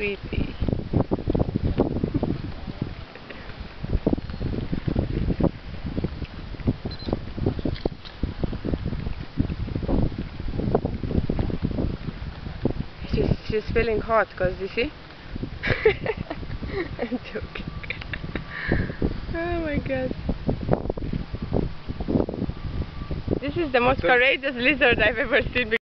sweetie. She's feeling hot because you see. I'm joking. Oh my god. This is the most courageous lizard I've ever seen.